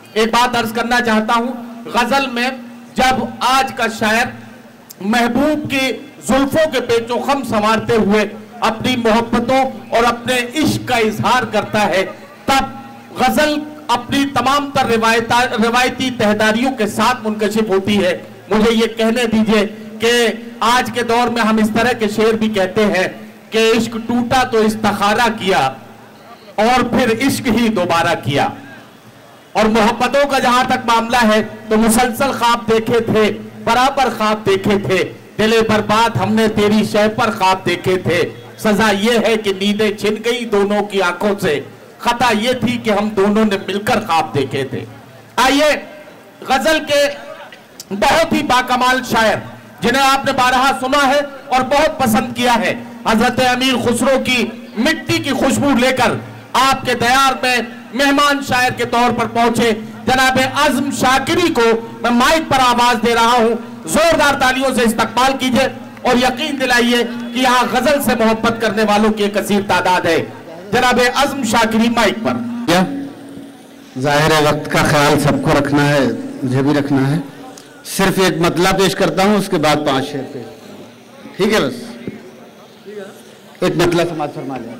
एक बात अर्ज करना चाहता हूं, गजल में जब आज का शायर महबूब की जुल्फों के पेचों खम संवारते हुए अपनी मोहब्बतों और अपने इश्क का इजहार करता है, तब गजल अपनी तमाम तर रिवायती तहदारियों के साथ मुनकशिफ होती है। मुझे ये कहने दीजिए कि आज के दौर में हम इस तरह के शेर भी कहते हैं कि इश्क टूटा तो इस्तिखारा किया और फिर इश्क ही दोबारा किया। और मोहब्बतों का जहां तक मामला है तो मुसलसल ख्वाब देखे थे, बराबर ख्वाब देखे थे, दिले बर्बाद हमने तेरी शह पर ख्वाब देखे थे। सजा ये है कि नींदें छिन गई दोनों की आंखों से, खता ये थी कि हम दोनों ने मिलकर ख्वाब देखे थे। आइए गजल के बहुत ही बाकमाल शायर जिन्हें आपने बारहा सुना है और बहुत पसंद किया है, हजरत अमीर खुसरो की मिट्टी की खुशबू लेकर आपके दयार में मेहमान शायर के तौर पर पहुंचे जनाब आजम शाकिरी को मैं माइक पर आवाज दे रहा हूं। जोरदार तालियों से इस्तकबाल कीजिए और यकीन दिलाइए कि यहाँ गजल से मोहब्बत करने वालों की एक कसीर तादाद है। जनाब आजम शाकिरी माइक पर। जाहिर है वक्त का ख्याल सबको रखना है, मुझे भी रखना है। सिर्फ एक मतला पेश करता हूं, उसके बाद 5 शेर पे, ठीक है? बस एक मतला समाज फरमा लिया,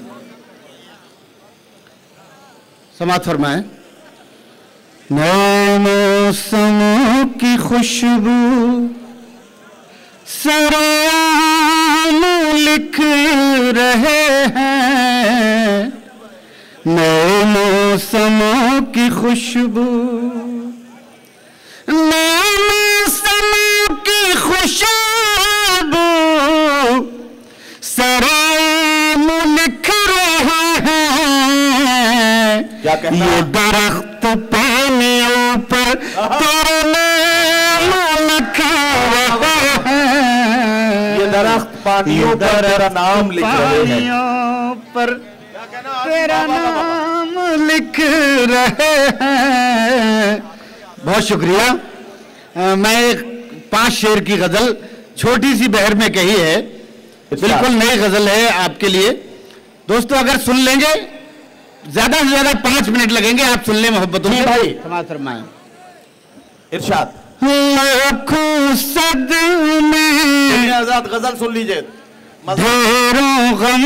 समाज फरमाए। नए मौसमों की खुशबू सरेआम लिख रहे हैं, नए मौसमों की खुशबू, नए मौसमों की खुशबू सरेआम लिख रहे हैं। ये दरख्त पानियों पर तेरे नाम लिख रहे हैं, ये दरख्त पानियों पर तेरा नाम लिख रहे हैं, पर तेरा नाम लिख रहे हैं। बहुत शुक्रिया। मैं 5 शेर की गजल छोटी सी बहर में कही है, बिल्कुल नई गजल है आपके लिए। दोस्तों अगर सुन लेंगे ज्यादा से ज्यादा 5 मिनट लगेंगे, आप सुन ले मोहब्बतों से। भाई समाज फरमाएं। इरशाद। लाखों सदमे आजाद गजल सुन लीजिए। ढेरों गम,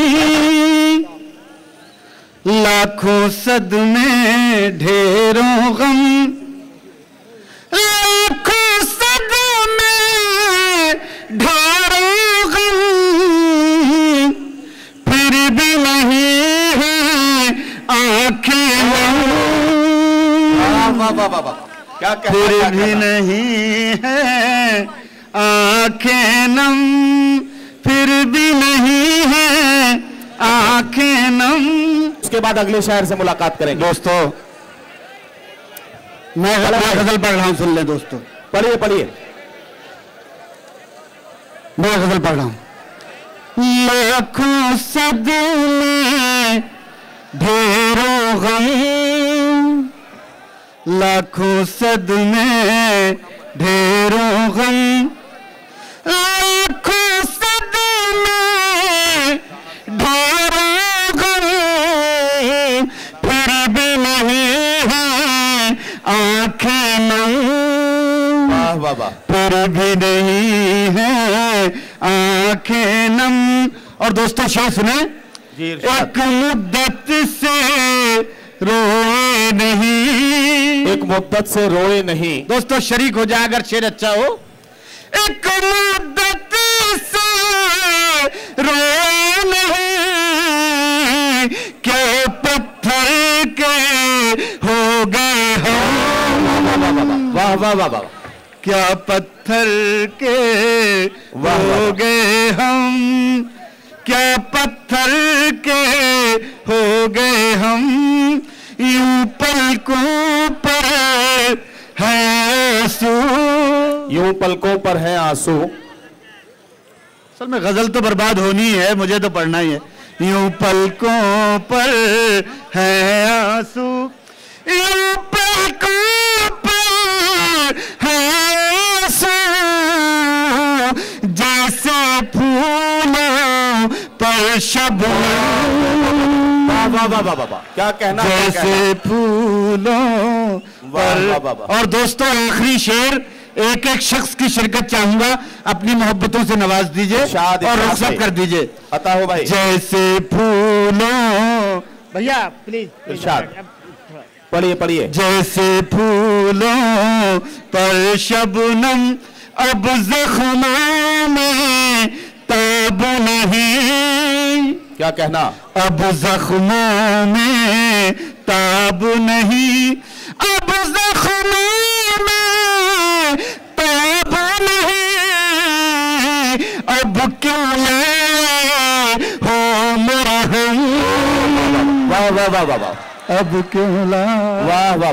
लाखों सदमे ढेरों गम, लाखों सदमे ढेरों गम, फिर भी नहीं है आंखें वाह, क्या फिर भी नहीं है आंखें नम, फिर भी नहीं है आंखें नम। उसके बाद अगले शायर से मुलाकात करेंगे। दोस्तों मैं गजल पढ़ रहा हूं, सुन ले दोस्तों। पढ़िए पढ़िए। मैं गजल पढ़ रहा हूं। लाखों सदमे ढेरों गम, लाखों सदमे ढेरों गम, लाखों सदमे ढेरों गम, फिर भी नहीं है आंखें नम। वाह वाह वाह। फिर भी नहीं है आंखें नम। और दोस्तों शेर सुने। एक मुद्दत से रोए नहीं, एक मुद्दत से रोए नहीं। दोस्तों शरीक हो जाए अगर शेर अच्छा हो। एक मुद्दत से रोए नहीं, क्या पत्थर के हो गए हम। वाह वाह वाह वाह। क्या पत्थर के हो गए हम, क्या पत्थर के हो गए हम, यूं पलकों पर है आंसू, यूं पलकों पर है आंसू। असल में गजल तो बर्बाद होनी है, मुझे तो पढ़ना ही है। यूं पलकों पर है आंसू, यूं पलकों पर है आंसू, जैसे फूलों पर शबनम। वाह वाह वाह वाह, क्या कहना, जैसे फूलों पर। और दोस्तों आखिरी शेर, एक एक शख्स की शिरकत चाहूंगा, अपनी मोहब्बतों से नवाज दीजिए और रुखसत कर दीजिए। अता हो भाई। जैसे फूलों, भैया प्लीज इरशाद पढ़िए पढ़िए। जैसे फूलों पर शबनम अब जख्मों में ताब नहीं। क्या कहना, अब जख्मों में ताब नहीं, अब जख्मों में ताब नहीं, अब क्यों लाए हो मरहम। वाह वाह वाह वाह, अब क्यों लाए। वाह वाह।